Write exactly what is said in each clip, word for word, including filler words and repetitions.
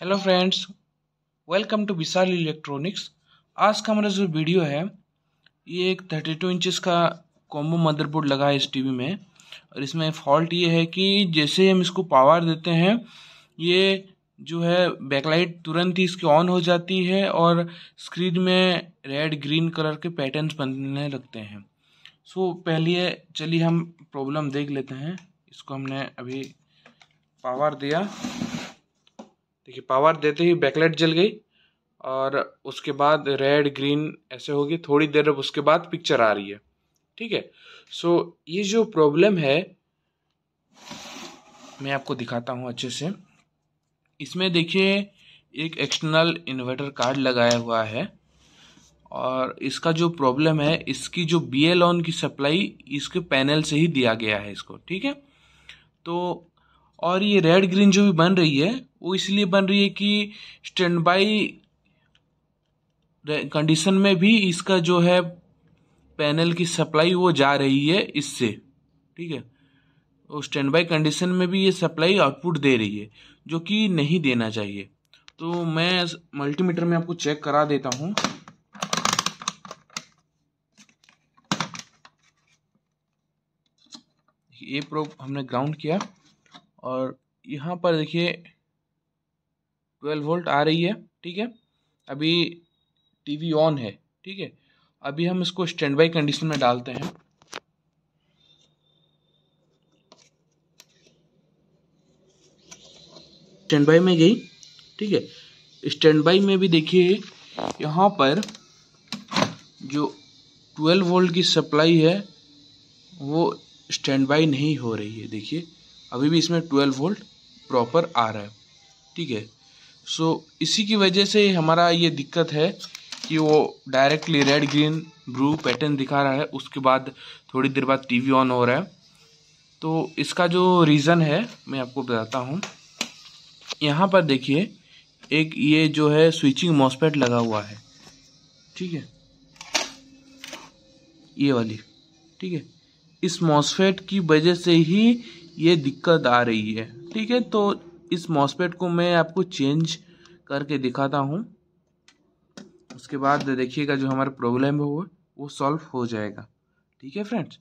Hello friends, welcome to Vishal electronics. आज का हमारा जो वीडियो है ये एक थर्टी टू इंचज़ का कॉम्बो मदरबोर्ड लगा है इस टीवी में। और इसमें फॉल्ट ये है कि जैसे हम इसको पावर देते हैं ये जो है बैकलाइट तुरंत ही इसकी ऑन हो जाती है और स्क्रीन में रेड ग्रीन कलर के पैटर्न्स बनने लगते हैं। सो पहले चलिए हम प्रॉब्लम देख लेते हैं। इसको हमने अभी पावर दिया, देखिए पावर देते ही बैकलाइट जल गई और उसके बाद रेड ग्रीन ऐसे होगी। थोड़ी देर उसके बाद पिक्चर आ रही है। ठीक है, सो ये जो प्रॉब्लम है मैं आपको दिखाता हूँ अच्छे से। इसमें देखिए एक एक्सटर्नल इन्वर्टर कार्ड लगाया हुआ है और इसका जो प्रॉब्लम है इसकी जो बी एल ऑन की सप्लाई इसके पैनल से ही दिया गया है इसको। ठीक है, तो और ये रेड ग्रीन जो भी बन रही है वो इसलिए बन रही है कि स्टैंड बाई कंडीशन में भी इसका जो है पैनल की सप्लाई वो जा रही है इससे। ठीक है, तो स्टैंड बाई कंडीशन में भी ये सप्लाई आउटपुट दे रही है जो कि नहीं देना चाहिए। तो मैं मल्टीमीटर में आपको चेक करा देता हूँ। ये प्रोब हमने ग्राउंड किया और यहाँ पर देखिए ट्वेल्व वोल्ट आ रही है। ठीक है, अभी टीवी ऑन है। ठीक है, अभी हम इसको स्टैंड बाई कंडीशन में डालते हैं। स्टैंड बाई में गई। ठीक है, स्टैंड बाई में भी देखिए यहाँ पर जो ट्वेल्व वोल्ट की सप्लाई है वो स्टैंड बाई नहीं हो रही है। देखिए अभी भी इसमें ट्वेल्व वोल्ट प्रॉपर आ रहा है। ठीक है, सो इसी की वजह से हमारा ये दिक्कत है कि वो directly red green blue pattern दिखा रहा है, उसके बाद थोड़ी देर बाद टीवी ऑन हो रहा है। तो इसका जो रीज़न है मैं आपको बताता हूँ। यहाँ पर देखिए एक ये जो है स्विचिंग मॉसफेट लगा हुआ है। ठीक है, ये वाली। ठीक है, इस मॉसफेट की वजह से ही ये दिक्कत आ रही है। ठीक है, तो इस मॉसफेट को मैं आपको चेंज करके दिखाता हूँ। उसके बाद देखिएगा जो हमारा प्रॉब्लम है वो वो सॉल्व हो जाएगा। ठीक है फ्रेंड्स,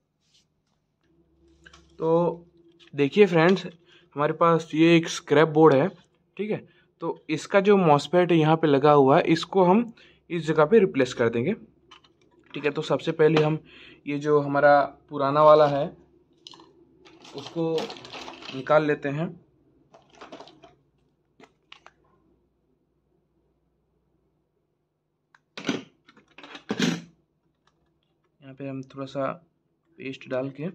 तो देखिए फ्रेंड्स हमारे पास ये एक स्क्रैप बोर्ड है। ठीक है, तो इसका जो मॉसफेट यहाँ पे लगा हुआ है इसको हम इस जगह पे रिप्लेस कर देंगे। ठीक है, तो सबसे पहले हम ये जो हमारा पुराना वाला है उसको निकाल लेते हैं। यहाँ पे हम थोड़ा सा पेस्ट डाल के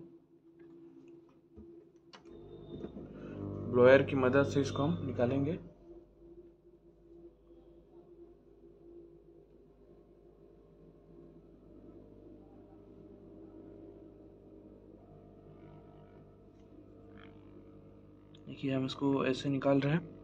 ब्लोयर की मदद से इसको हम निकालेंगे। देखिए हम इसको ऐसे निकाल रहे हैं।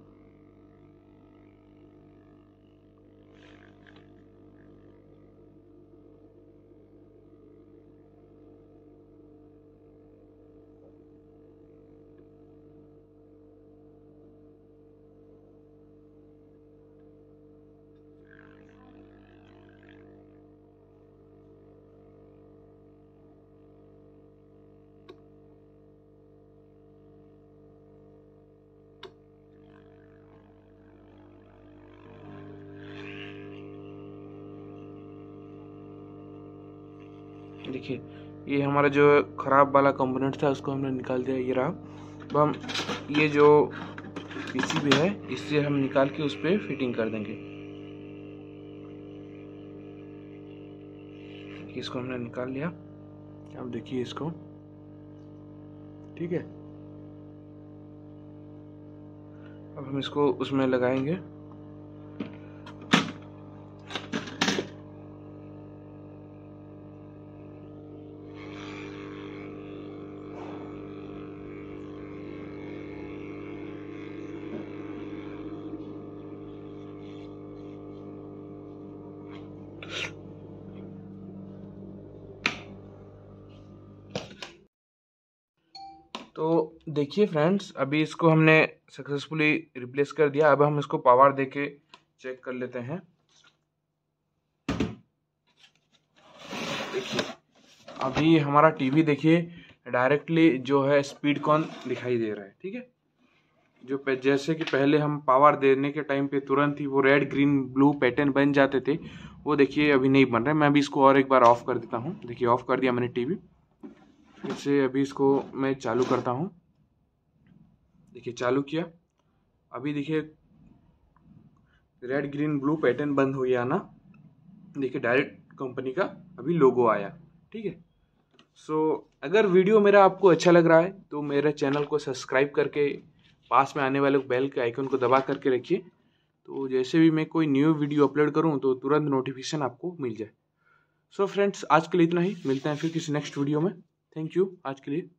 देखिए ये हमारा जो ख़राब वाला कंपोनेंट था उसको हमने निकाल दिया। ये रहा। अब हम ये जो पीसीबी है इससे हम निकाल के उस पर फिटिंग कर देंगे। इसको हमने निकाल लिया। अब देखिए इसको। ठीक है, अब हम इसको उसमें लगाएंगे। तो देखिए फ्रेंड्स, अभी इसको हमने सक्सेसफुली रिप्लेस कर दिया। अब हम इसको पावर देके चेक कर लेते हैं। देखिए अभी हमारा टीवी देखिए डायरेक्टली जो है स्पीड कॉन दिखाई दे रहा है, ठीक है। जो जैसे कि पहले हम पावर देने के टाइम पे तुरंत ही वो रेड ग्रीन ब्लू पैटर्न बन जाते थे, वो देखिए अभी नहीं बन रहे। मैं अभी इसको और एक बार ऑफ कर देता हूँ। देखिए ऑफ कर दिया मैंने टीवी। फिर से अभी इसको मैं चालू करता हूँ। देखिए चालू किया, अभी देखिए रेड ग्रीन ब्लू पैटर्न बंद हो गया ना। देखिए डायरेक्ट कंपनी का अभी लोगो आया, ठीक है। सो so, अगर वीडियो मेरा आपको अच्छा लग रहा है तो मेरे चैनल को सब्सक्राइब करके पास में आने वाले बेल के आइकन को दबा करके रखिए, तो जैसे भी मैं कोई न्यू वीडियो अपलोड करूं तो तुरंत नोटिफिकेशन आपको मिल जाए। सो so फ्रेंड्स, आज के लिए इतना ही। मिलते हैं फिर किसी नेक्स्ट वीडियो में। थैंक यू आज के लिए।